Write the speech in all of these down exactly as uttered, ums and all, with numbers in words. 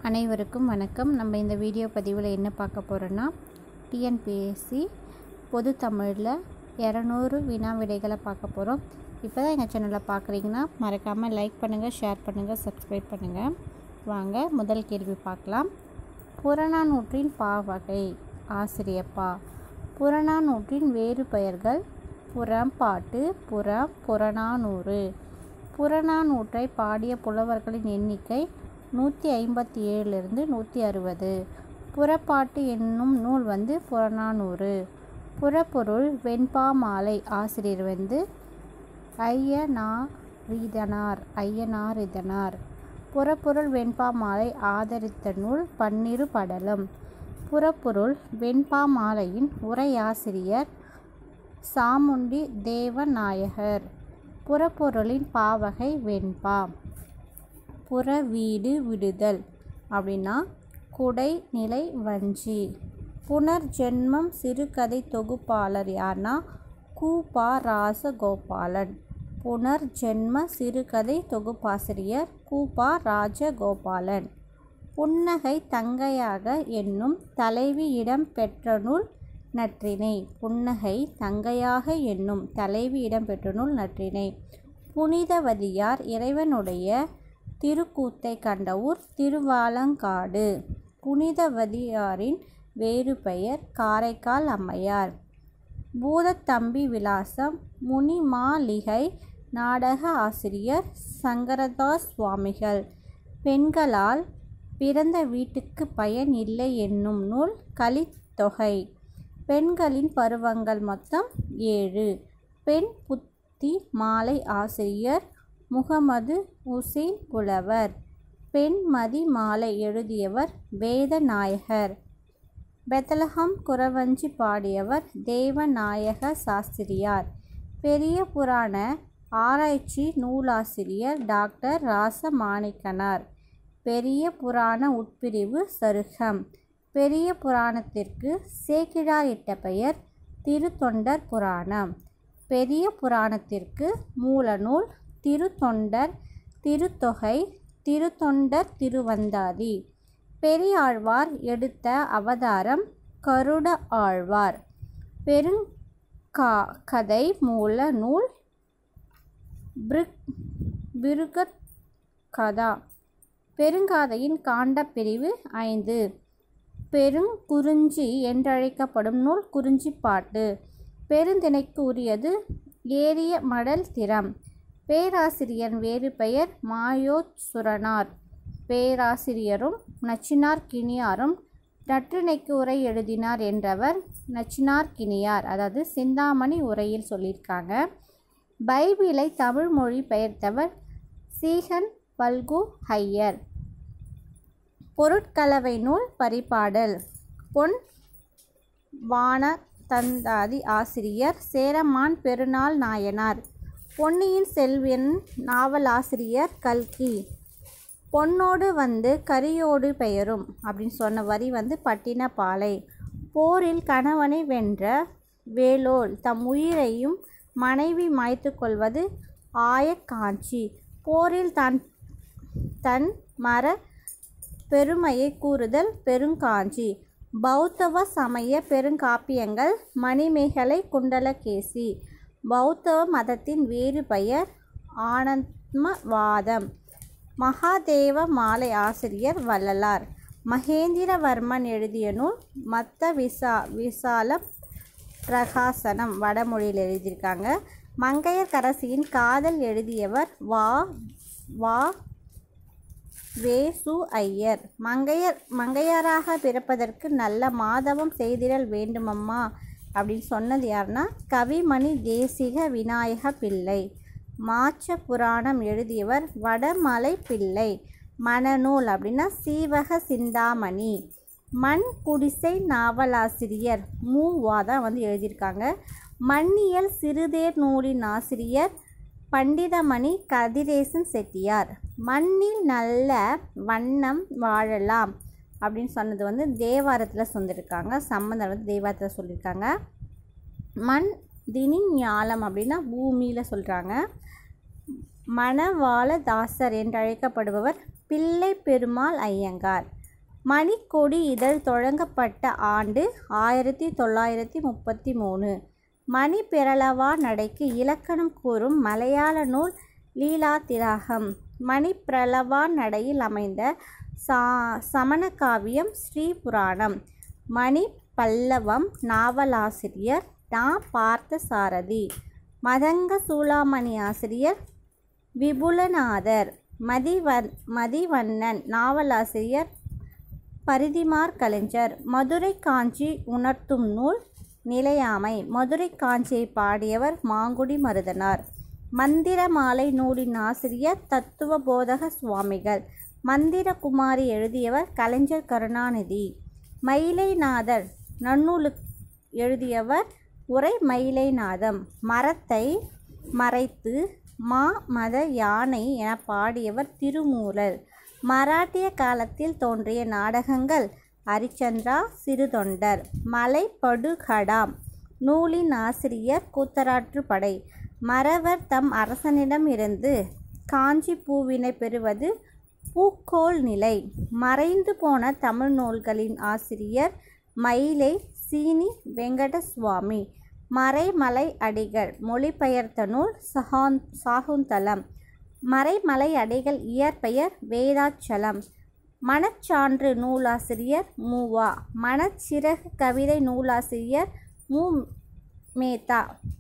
அனைவருக்கும் வணக்கம். நம்ம இந்த வீடியோ பதிவில் என்ன பார்க்க போகிறோன்னா, டிஎன்பிஎஸ்சி பொது தமிழில் இரநூறு வினா விடைகளை பார்க்க போகிறோம். இப்போ தான் எங்கள் சேனலை பார்க்குறீங்கன்னா மறக்காமல் லைக் பண்ணுங்கள், ஷேர் பண்ணுங்கள், சப்ஸ்கிரைப் பண்ணுங்கள். வாங்க முதல் கேள்வி பார்க்கலாம். புறநானூற்றின் பாவகை ஆசிரியப்பா. புறநானூற்றின் வேறு பெயர்கள் புறம்பாட்டு, புறம், புறநானூறு. புறநானூற்றை பாடிய புலவர்களின் எண்ணிக்கை நூற்றி ஐம்பத்தி ஏழுலேருந்து நூற்றி அறுபது. புறப்பாட்டு என்னும் நூல் வந்து புறநானூறு. புறப்பொருள் வெண்பா மாலை ஆசிரியர் வந்து ஐயனாரிதனார் ஐயனாரிதனார். புறப்பொருள் வெண்பா மாலை ஆதரித்த நூல் பன்னிரு படலம். புறப்பொருள் வெண்பா மாலையின் உரையாசிரியர் சாமுண்டி தேவநாயகர். புறப்பொருளின் பாவகை வெண்பா. புற வீடு விடுதல் அப்படின்னா குடை நிலை வஞ்சி. புனர்ஜென்மம் சிறுகதை தொகுப்பாளர் யார்னா கூபா ராசகோபாலன். புனர்ஜென்ம சிறுகதை தொகுப்பாசிரியர் கூபா ராஜகோபாலன். புன்னகை தங்கையாக என்னும் தலைவி இடம் பெற்ற நூல் நற்றிணை. புன்னகை தங்கையாக என்னும் தலைவி இடம் பெற்ற நூல் நற்றிணை. புனிதவதியார் இறைவனுடைய திருக்கூத்தை கண்ட ஊர் திருவாலங்காடு. புனிதவதியாரின் வேறு பெயர் காரைக்கால் அம்மையார். பூதத்தம்பி விலாசம் முனிமாளிகை நாடக ஆசிரியர் சங்கரதாஸ் சுவாமிகள். பெண்களால் பிறந்த வீட்டுக்கு பயன் இல்லை என்னும் நூல் கலித்தொகை. பெண்களின் பருவங்கள் மொத்தம் ஏழு. பெண் புத்தி மாலை ஆசிரியர் முகமது உசேன் புலவர். பெண்மதி மாலை எழுதியவர் வேதநாயகர். பெத்லஹம் குறவஞ்சி பாடியவர் தேவநாயக சாஸ்திரியார். பெரிய புராண ஆராய்ச்சி நூலாசிரியர் டாக்டர் ராசமாணிக்கனார். பெரிய புராண உட்பிரிவு சருக்கம். பெரிய புராணத்திற்கு சேக்கிழார் இட்ட பெயர் திருத்தொண்டர் புராணம். பெரிய புராணத்திற்கு மூலநூல் திருத்தொண்டர் திருத்தொகை, திருத்தொண்டர் திருவந்தாதி. பெரியாழ்வார் எடுத்த அவதாரம் கருட ஆழ்வார். பெருங்கா கதை மூல நூல் பிருகத்கதா. பெருங்காதையின் காண்ட பிரிவு ஐந்து. பெருங்குறிஞ்சி என்றழைக்கப்படும் நூல் குறிஞ்சிப்பாட்டு. பெருந்திணைக்கு உரியது ஏரிய மடல் திறம். பேராசிரியர் வேறு பெயர் மாயோசுரனார். பேராசிரியரும் நச்சினார்க்கினியாரும் நற்றிணைக்கு உரை எழுதினார் என்றவர் நச்சினார்க்கினியார். அதாவது சிந்தாமணி உரையில் சொல்லியிருக்காங்க. பைபிளை தமிழ் மொழி பெயர்த்தவர் சீகன் பல்கு ஐயர். பொருட்கலவை நூல் பரிபாடல். பொன் வானதந்தாதி ஆசிரியர் சேரமான் பெருநாள் நாயனார். பொன்னியின் செல்வன் நாவலாசிரியர் கல்கி. பொன்னோடு வந்து கரியோடு பெயரும் அப்படின்னு சொன்ன வரி வந்து பட்டினப்பாலை. போரில் கணவனை வென்ற வேலோல் தம் உயிரையும் மனைவி மாய்த்து கொள்வது ஆயக்காஞ்சி. போரில் தன் தன் மர பெருமையை கூறுதல் பெருங்காஞ்சி. பௌத்தவ சமய பெருங்காப்பியங்கள் மணிமேகலை குண்டலகேசி. பௌத்தவ மதத்தின் வேறு பெயர் ஆனந்தவாதம். மகாதேவ மாலை ஆசிரியர் வள்ளலார். மகேந்திரவர்மன் எழுதிய நூல் மத்த விசா விசால பிரகாசனம் வடமொழியில் எழுதியிருக்காங்க. மங்கையர்க்கரசியின் காதல் எழுதியவர் வா வா வேசு ஐயர். மங்கையர் மங்கையராக பிறப்பதற்கு நல்ல மாதவம் செய்திடல் வேண்டுமம்மா அப்படின்னு சொன்னது யாருன்னா கவிமணி தேசிக விநாயக பிள்ளை. மாச்ச புராணம் எழுதியவர் வடமலை பிள்ளை. மணநூல் அப்படின்னா சீவக சிந்தாமணி. மண் குடிசை நாவலாசிரியர் மூவா தான் வந்து எழுதியிருக்காங்க. மண்ணியல் சிறுதேர் நூலின் ஆசிரியர் பண்டிதமணி கதிரேசன் செட்டியார். மண்ணில் நல்ல வண்ணம் வாழலாம் அப்படின்னு சொன்னது வந்து தேவாரத்தில் சொல்லியிருக்காங்க. சம்பந்தர் வந்து தேவாரத்தில் சொல்லியிருக்காங்க. மண் தினி ஞாலம் அப்படின்னா பூமியில் சொல்கிறாங்க. மணவாளதாசர் என்று அழைக்கப்படுபவர் பிள்ளை பெருமாள் ஐயங்கார். மணிக்கொடி இதழ் தொடங்கப்பட்ட ஆண்டு ஆயிரத்தி தொள்ளாயிரத்தி முப்பத்தி மூணு. மணி பிறழவா நடைக்கு இலக்கணம் கூறும் மலையாள நூல் லீலாதிலகம். மணி பிரளவா நடையில் அமைந்த சா சமண காவியம் ஸ்ரீ புராணம். மணி பல்லவம் நாவலாசிரியர் நா பார்த்தசாரதி. மதங்க சூளாமணி ஆசிரியர் விபுலநாதர். மதிவன் மதிவண்ணன் நாவலாசிரியர் பரிதிமார் கலைஞர். மதுரை காஞ்சி உணர்த்தும் நூல் நிலையாமை. மதுரை காஞ்சியை பாடியவர் மாங்குடி மருதனார். மந்திர மாலை நூலின் ஆசிரியர் தத்துவ போதக சுவாமிகள். மந்திர குமாரி எழுதியவர் கலைஞர் கருணாநிதி. மயிலைநாதர் நன்னூலு எழுதியவர் உரை மயிலைநாதம். மரத்தை மறைத்து மா மத யானை என பாடியவர் திருமூலர். மராட்டிய காலத்தில் தோன்றிய நாடகங்கள் அரிச்சந்திரா சிறுதொண்டர். மலை படுகடாம் நூலின் ஆசிரியர் கூத்தராற்றுப்படை. மறவர் தம் அரசனிடம் இருந்து காஞ்சி பூவினை பெறுவது பூக்கோள் நிலை. மறைந்து போன தமிழ் நூல்களின் ஆசிரியர் மயிலை சீனி வெங்கடசுவாமி. மறைமலை அடிகள் மொழிபெயர்த்த நூல் சகாந் சாகுந்தலம். மறைமலை அடிகள் இயற்பெயர் வேதாச்சலம். மனச்சான்று நூலாசிரியர் மூவா. மனச்சிறகு கவிதை நூலாசிரியர் மு மேத்தா.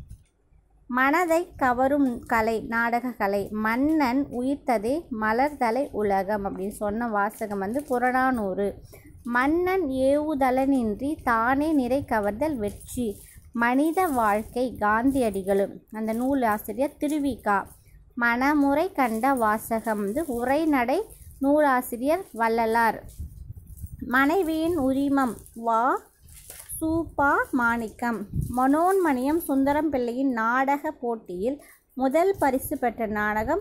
மனதை கவரும் கலை நாடக கலை. மன்னன் உயிர்த்ததே மலர்தலை உலகம் அப்படின்னு சொன்ன வாசகம் வந்து புறநானூறு. மன்னன் ஏவுதலனின்றி தானே நிறை கவர்தல் வெற்றி. மனித வாழ்க்கை காந்தியடிகளும். அந்த நூல் ஆசிரியர் திருவிகா. மனமுறை கண்ட வாசகம் வந்து உரைநடை நூலாசிரியர் வள்ளலார். மனைவியின் உரிமம் வா சூப்பா மாணிக்கம். மனோன்மணியம் சுந்தரம் பிள்ளையின் நாடக போட்டியில் முதல் பரிசு பெற்ற நாடகம்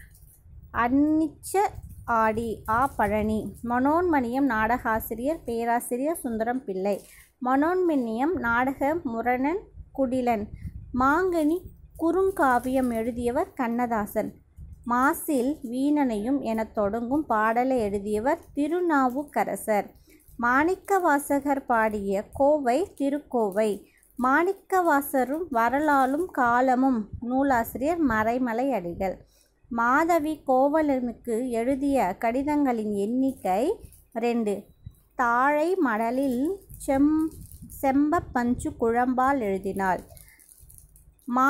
அன்னிச்ச ஆடி ஆ பழனி. மனோன்மணியம் நாடகாசிரியர் பேராசிரியர் சுந்தரம் பிள்ளை. மனோன்மணியம் நாடக முரணன் குடிலன். மாங்கனி குறுங்காவியம் எழுதியவர் கண்ணதாசன். மாசில் வீணனையும் என தொடங்கும் பாடலை எழுதியவர் திருநாவுக்கரசர். மாணிக்கவாசகர் பாடிய கோவை திருக்கோவை. மாணிக்கவாசரும் வரலாறும் காலமும் நூலாசிரியர் மறைமலை அடிகள். மாதவி கோவலனுக்கு எழுதிய கடிதங்களின் எண்ணிக்கை ரெண்டு. தாழை மடலில் செம் செம்ப பஞ்சு குழம்பால் எழுதினாள். மா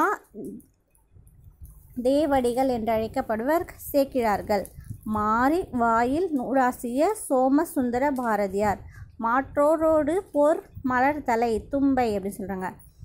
தேவடிகள் என்றழைக்கப்படுவர் சேக்கிழார்கள். மாரி வாயில் நூலாசிரியர் சோமசுந்தர பாரதியார். மாற்றோரோடு போர் மலர்தலை தும்பை அப்படின்னு சொல்கிறாங்க.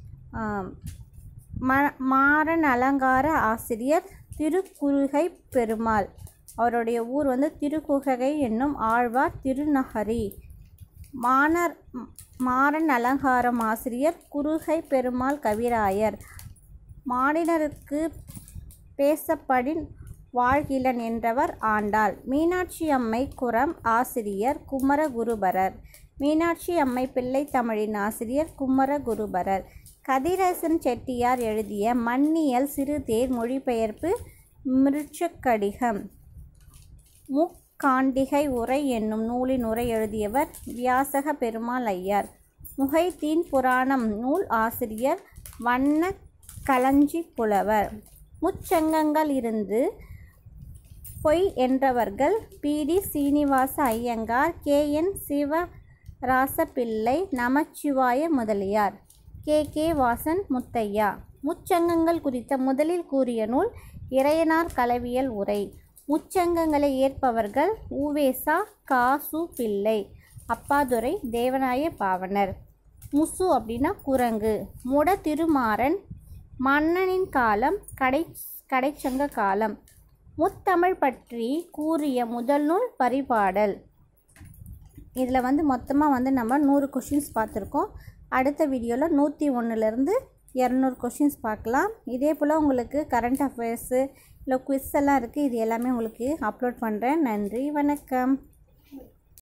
ம மாறன் அலங்கார ஆசிரியர் திருக்குறுகை பெருமாள். அவருடைய ஊர் வந்து திருக்குகை என்னும் ஆழ்வார் திருநகரி. மானர் மாறன் அலங்காரம் ஆசிரியர் குறுகை பெருமாள் கவிராயர். மாடினருக்கு பேசப்படின் வாழ்கிலன் என்றவர் ஆண்டாள். மீனாட்சி அம்மை குரம் ஆசிரியர் குமரகுருபரர். மீனாட்சி அம்மை பிள்ளை தமிழின் ஆசிரியர் குமரகுருபரர். கதிரேசன் செட்டியார் எழுதிய மன்னியல் சிறுதேர் மொழிபெயர்ப்பு மிருச்சக்கடிகம். முக்காண்டிகை உரை என்னும் நூலின் உரை எழுதியவர் வியாசக பெருமாள் ஐயர். முகைதீன் புராணம் நூல் ஆசிரியர் வண்ண களஞ்சி புலவர். முச்சங்கங்கள் இருந்து பொய் என்றவர்கள் P T Srinivasa Iyengar, K N Sivarajapillai, Namasivaya Mudaliar, K K Vasan Muthaiah. முச்சங்கங்கள் குறித்த முதலில் கூறிய நூல் இறையனார் களவியல் உரை. முச்சங்கங்களை ஏற்பவர்கள் உவேசா காசு பிள்ளை, அப்பாதுரை, தேவநாய பாவனர். முசு அப்படின்னா குரங்கு. முட திருமாறன் மன்னனின் காலம் கடை கடைச்சங்க காலம். முத்தமிழ் பற்றி கூறிய முதல் நூல் பரிபாடல். இதில் வந்து மொத்தமாக வந்து நம்ம நூறு கொஷின்ஸ் பார்த்துருக்கோம். அடுத்த வீடியோவில் நூற்றி ஒன்றுலேருந்து இரநூறு கொஷின்ஸ் பார்க்கலாம். இதே போல் உங்களுக்கு கரண்ட் அஃபேர்ஸு இல்லை குவிஸ் எல்லாம் இருக்குது. இது எல்லாமே உங்களுக்கு அப்லோட் பண்ணுறேன். நன்றி, வணக்கம்.